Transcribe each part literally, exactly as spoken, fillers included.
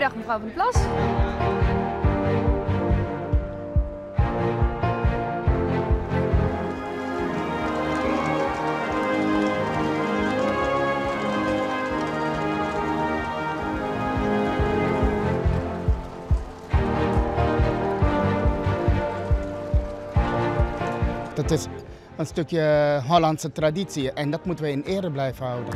Goeiedag mevrouw Van der Plas. Dat is een stukje Hollandse traditie en dat moeten we in ere blijven houden.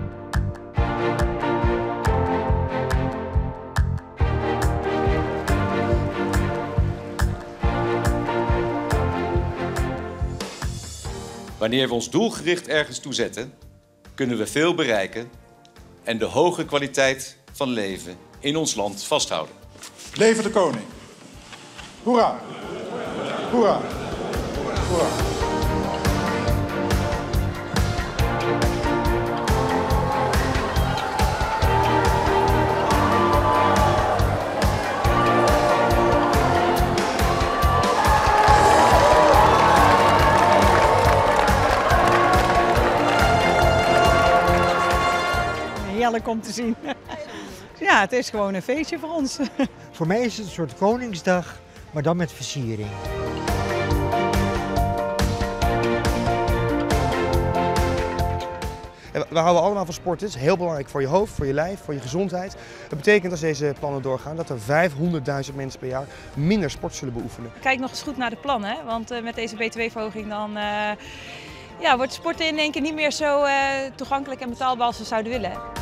Wanneer we ons doelgericht ergens toe zetten, kunnen we veel bereiken en de hoge kwaliteit van leven in ons land vasthouden. Leven de koning! Hoera! Hoera! Hoera! Heerlijk om te zien. Ja, het is gewoon een feestje voor ons. Voor mij is het een soort Koningsdag, maar dan met versiering. We houden allemaal van sport. Het is heel belangrijk voor je hoofd, voor je lijf, voor je gezondheid. Dat betekent als deze plannen doorgaan dat er vijfhonderdduizend mensen per jaar minder sport zullen beoefenen. Kijk nog eens goed naar de plannen, hè? Want uh, met deze B twee-verhoging dan uh, ja, wordt sporten in één keer niet meer zo uh, toegankelijk en betaalbaar als we zouden willen.